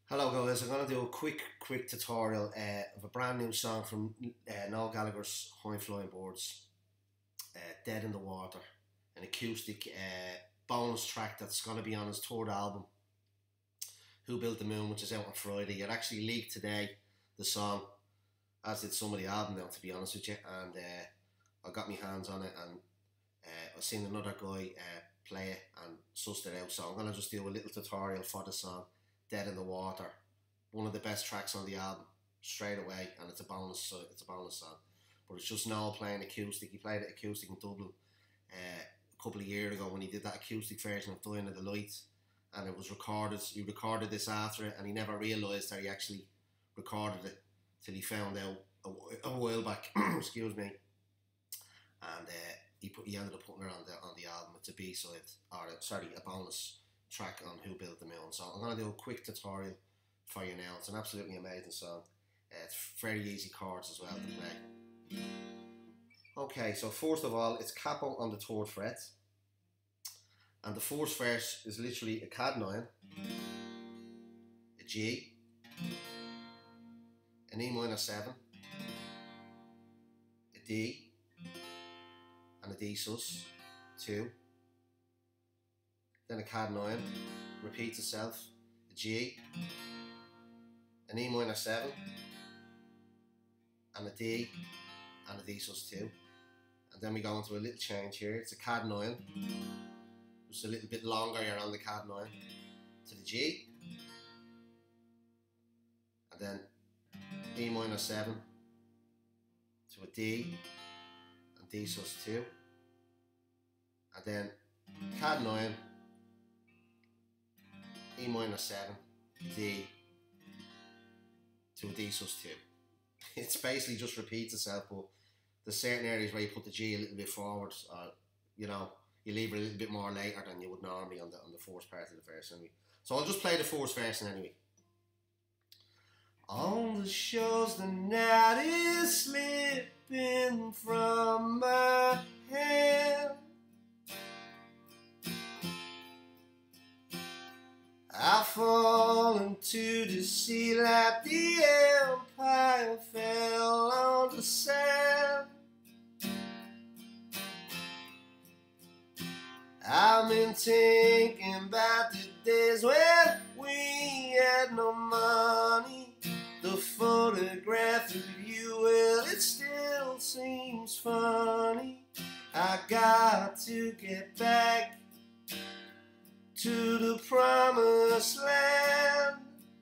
Hello guys, I'm going to do a quick tutorial of a brand new song from Noel Gallagher's High Flying Birds, Dead in the Water, an acoustic bonus track that's going to be on his third album, Who Built the Moon, which is out on Friday. It actually leaked today, the song, as did some of the album now, to be honest with you, and I got my hands on it, and I've seen another guy play it and sussed it out, so I'm going to just do a little tutorial for the song Dead in the Water, one of the best tracks on the album, straight away, and it's a bonus song. But it's just Noel playing acoustic. He played it acoustic in Dublin a couple of years ago when he did that acoustic version of Dying of the Light, and it was recorded. He recorded this after it, and he never realised that he actually recorded it till he found out a while back. Excuse me. And he ended up putting it on the album. It's a B-side, or a bonus track on Who Built the Moon. So I'm going to do a quick tutorial for you now. It's an absolutely amazing song. It's very easy chords as well to play. Okay, so first of all, it's capo on the 3rd fret, and the first verse is literally a cad 9, a G, an E minor 7, a D, and a D sus 2. Then a cad 9, repeats itself, a G, an E minor 7, and a D, and a D sus 2. And then we go into a little change here. It's a cad 9, just a little bit longer here on the cad 9, to the G, and then E minor 7, to a D, and D sus 2, and then cad 9, E minor 7, D, to a D sus 2. It's basically just repeats itself, but there's certain areas where you put the G a little bit forward, or you leave it a little bit more later than you would normally on the first part of the verse anyway. So I'll just play the first verse anyway. On the shores the night is slipping from my hand, I fall into the sea like the empire fell on the sand. I've been thinking about the days when we had no money. The photograph of you, well, it still seems funny. I got to get back to the promised land.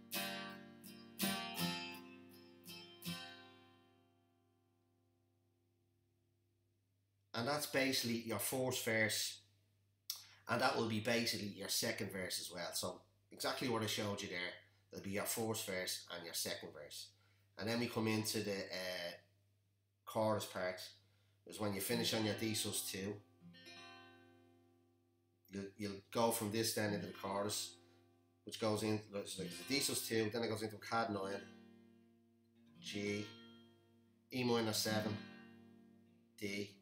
And that's basically your first verse, and that will be basically your second verse as well. So exactly what I showed you there, that'll be your first verse and your second verse. And then we come into the chorus part, is when you finish on your D sus 2. You'll go from this then into the chorus, which goes in like the D sus 2, then it goes into a cad 9, G, E minor 7, D,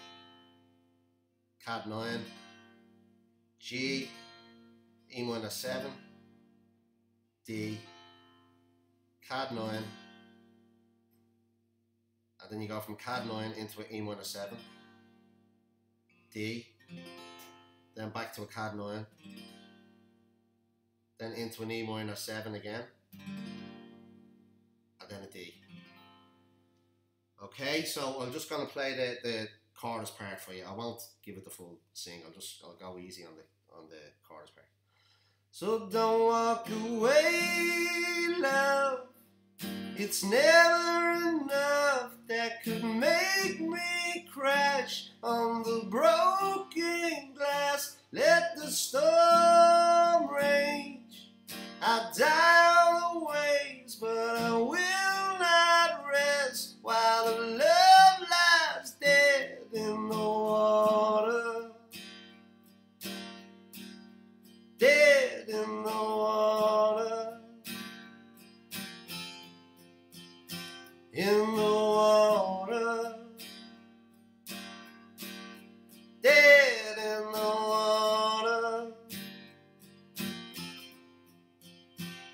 cad 9, G, E minor 7, D, cad 9, and then you go from cad 9 into an E minor 7, D, then back to a cad 9, then into an E minor 7 again, and then a D. Okay, so I'm just going to play the chorus part for you. I won't give it the full sing. I'll go easy on the chorus part. So don't walk away, love. It's never enough that could make me crash on the broken glass. Let the storm rage. I die on the waves, but I will not rest while the love lies dead in the water. Dead in the water. In the water, dead in the water.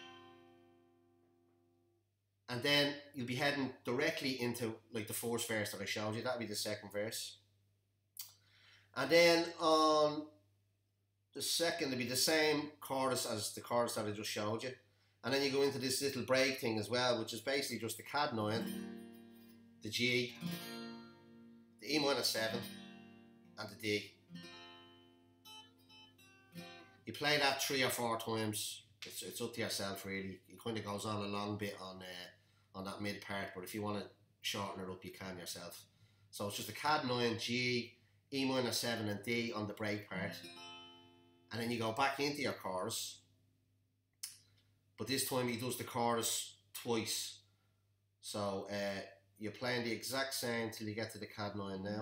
and then you'll be heading directly into like the first verse that I showed you. That'll be the second verse. And then on the second, it'll be the same chorus as the chorus that I just showed you. And then you go into this little break thing as well, which is basically just the Cad9, the G, the E minor 7, and the D. You play that 3 or 4 times. It's up to yourself really. It kind of goes on a long bit on that mid part, but if you want to shorten it up, you can yourself. So it's just the Cad9, G, E minor 7, and D on the break part, and then you go back into your chorus. But this time he does the chorus twice. So you're playing the exact same till you get to the Cad9 now.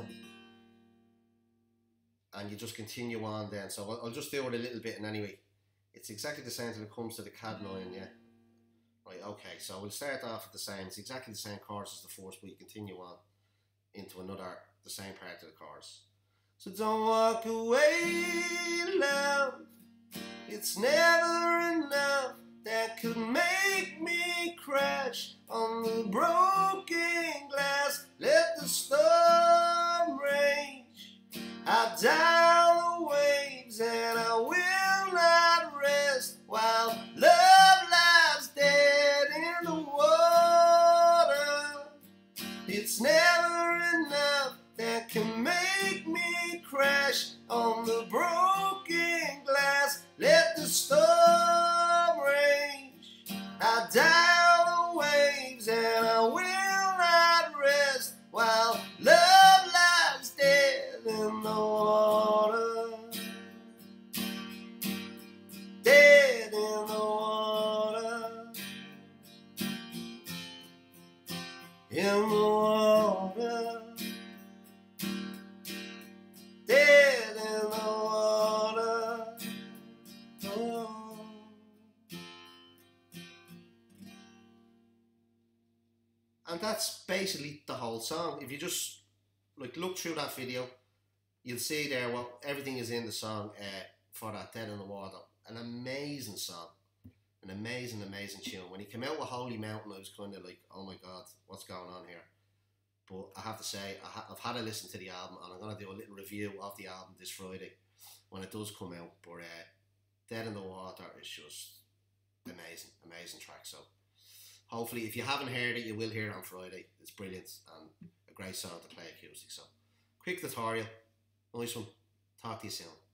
And you just continue on then. So I'll just do it a little bit, and anyway, it's exactly the same till it comes to the Cad9, yeah? Right, okay, so we'll start off with the same. It's exactly the same chorus as the first, but you continue on into the same part of the chorus. So don't walk away, love. It's never enough that could make me crash on the broken glass. Let the storm rage out down the waves, and I will not rest while love lies dead in the water. It's never enough that can make me crash on the broken glass. Let the storm rage out down the waves, and I will not rest while love lies dead in the water. Dead in the water. In the water. Dead in the water. Oh. And that's basically the whole song. If you just like look through that video, you'll see there what everything is in the song for that Dead in the Water. An amazing song. An amazing, amazing tune. When he came out with Holy Mountain, I was kind of like, oh my God, what's going on here? But I have to say, I've had a listen to the album, and I'm going to do a little review of the album this Friday when it does come out. But Dead in the Water is just amazing, amazing track. So hopefully, if you haven't heard it, you will hear it on Friday. It's brilliant and a great song to play acoustic. So quick tutorial, nice one. Talk to you soon.